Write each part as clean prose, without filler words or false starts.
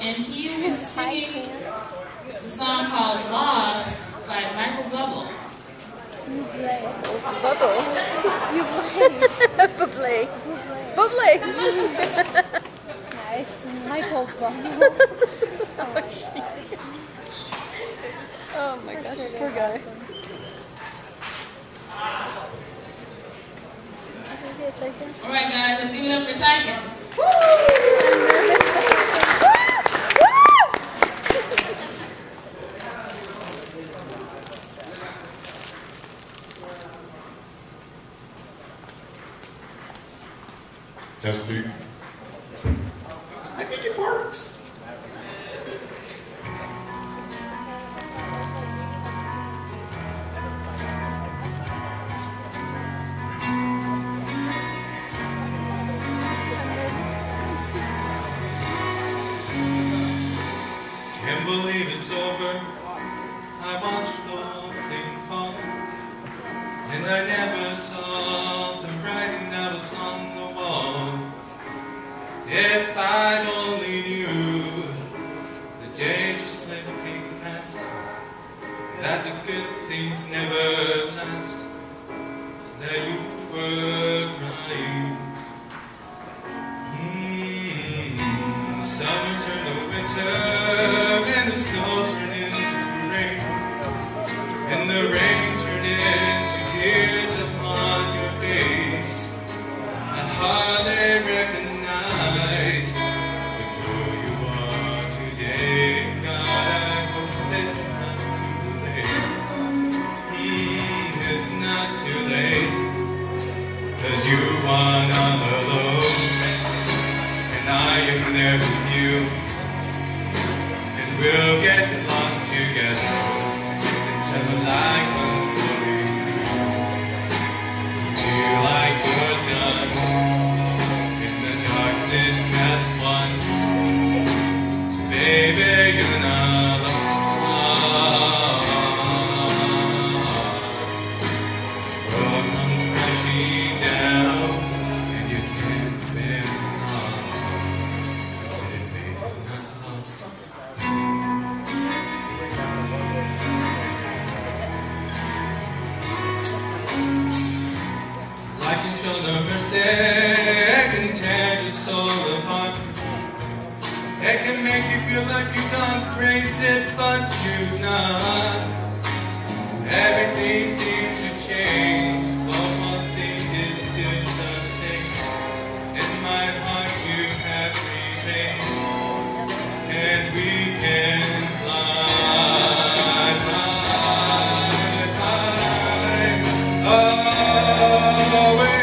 and he was singing the song called Lost by Michael Bublé. You play. Bubble. You play. Bublé. Bublé. Nice. Michael Bublé. Oh my gosh, poor guy. Alright guys, let's give it up for Tykan. Testing. I think it works. Can't believe it's over. I watched the whole thing fall, and I never saw the writing that was on the wall. If I'd only knew the days were slipping past, that the good things never last, that you were crying. Summer turned to winter, and the snow turned into rain, and the rain turned into tears upon your face. I hardly recognize the girl you are today. God, I hope it's not too late. It's not too late, 'cause you are not alone, and I am there with you, and we'll get lost together until the light comes pouring through. Feel like you're done, and the darkness has won. Baby, you're not alone. The world comes crashing down, and you can't bear it all. I said, baby, I'm not lost. Life can show no mercy, it can tear your soul apart. It can make you feel like you've gone crazy, but you've not. Everything seems to change, but one thing is still the same. In my heart you have remained, and we can fly, fly, fly away.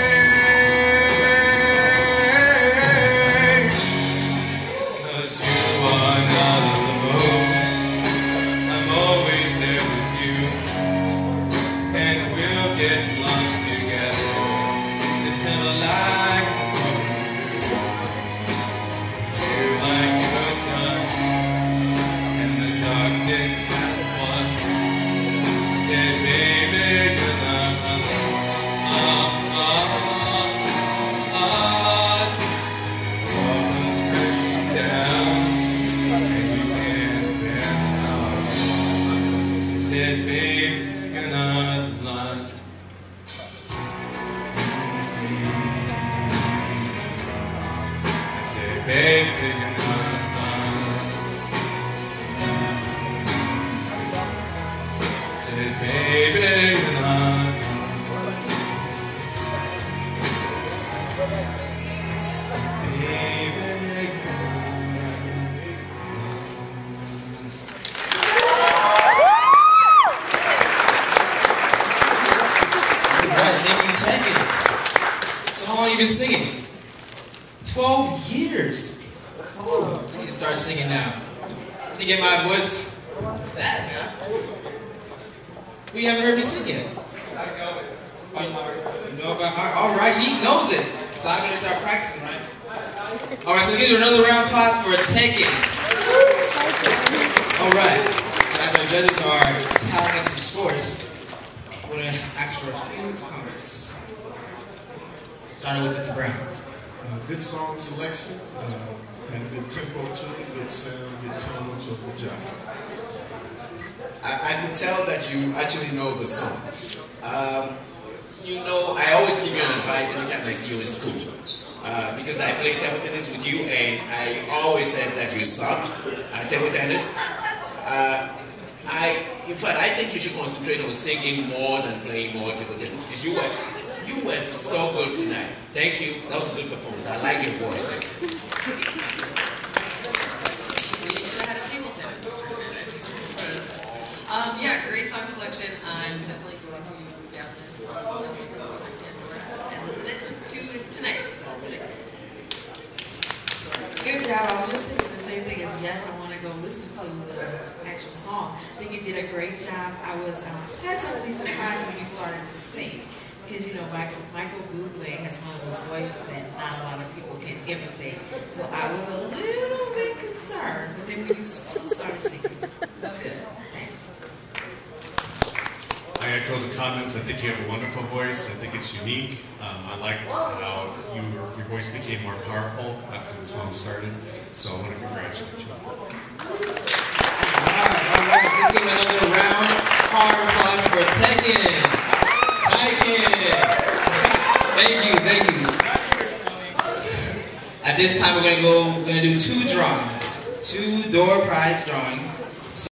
'Cause you are not alone, I'm always there with you, and we'll get lost together until the light comes pouring through. Feel like you're done, and the darkness has won. Said, baby, you're not alone. The world comes crashing down, and you can't bear it all. Said, babe, you're not lost. I said, babe, you're not lost. I said, baby, you're not lost. I said, baby, you're not lost. Alright, thank you, Tykan. So how long have you been singing? 12 years. Ooh, I need to start singing now. Let me get my voice. What's that, man? We haven't heard me sing yet. Oh, you know about heart? Alright, he knows it. So I'm gonna start practicing, right? Alright, so we'll give you another round of applause for Tykan. Alright, so as our judges are tallying up some scores, I'm gonna ask for a few comments. Starting with Mr. Brown. Good song selection, had a good tempo to it, good sound. Good job. I can tell that you actually know the song. You know, I always give you an advice anytime I see you in school. Because I played table tennis with you, and I always said that you sucked at table tennis. In fact, I think you should concentrate on singing more than playing more table tennis, because you were so good tonight. Thank you. That was a good performance. I like your voice too. You should have had a table tennis. Yeah, great song selection. I'm definitely going to down this song and listen to it tonight. So thanks. Good job. I was just thinking the same thing as Jess. I want to go listen to the actual song. I think you did a great job. I was pleasantly surprised when you started to sing. Because, you know, Michael Bublé has one of those voices that not a lot of people can imitate. So I was a little bit concerned. But then when you started singing, that's good. Thanks. I echo the comments. I think you have a wonderful voice. I think it's unique. I liked how your voice became more powerful after the song started. So I want to congratulate you. All right. Let's give another round. Hard applause for Tykan. Thank you. At this time, we're gonna do two drawings, two door prize drawings.